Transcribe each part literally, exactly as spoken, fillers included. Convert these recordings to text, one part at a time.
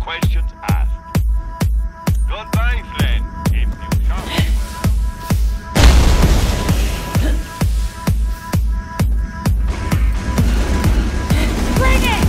questions asked. Goodbye, friend. If you shall be Bring it!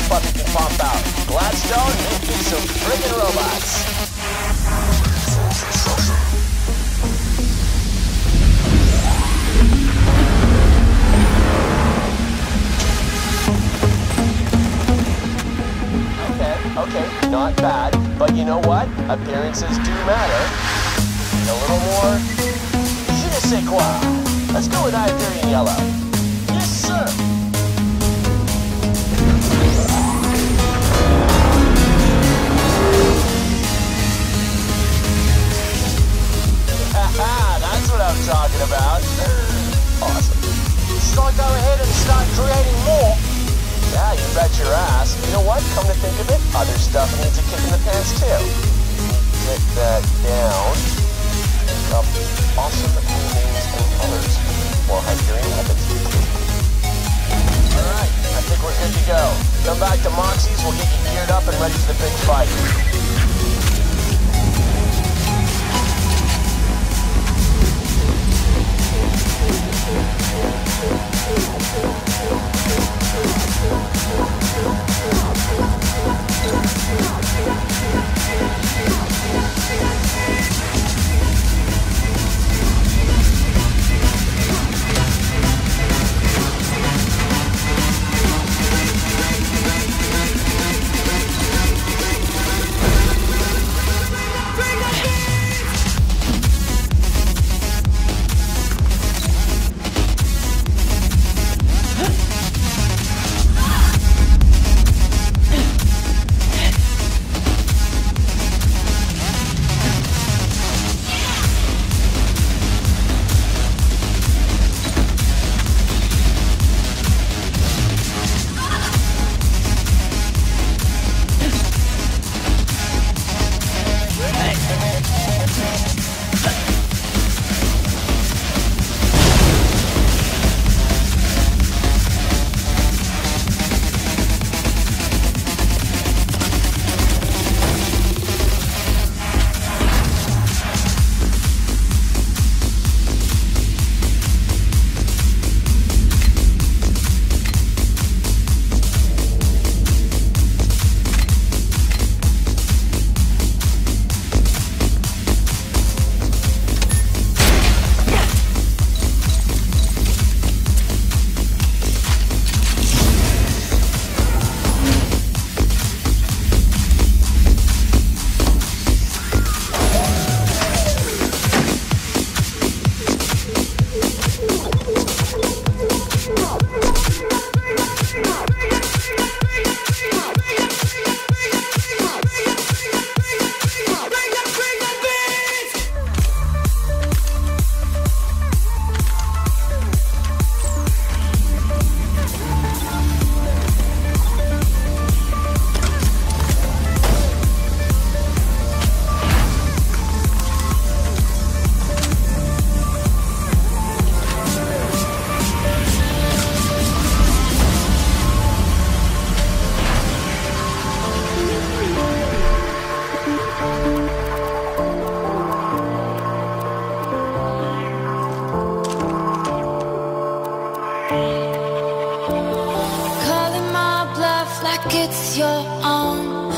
buff you can pop out. Gladstone, make me some friggin' robots. Okay, okay, not bad. But you know what? Appearances do matter. A little more je ne sais quoi. Let's go with Hyperion Yellow. Yes, sir. Haha, that's what I'm talking about. Awesome. Should I go ahead and start creating more? Yeah, you bet your ass. You know what? Come to think of it, other stuff needs a kick in the pants too. Get that down. Pick up awesome names and colors for Hyperion weapons. Alright, I think we're good to go. Come back to Moxie's, we'll get you geared up and ready for the big fight. Calling my bluff like it's your own.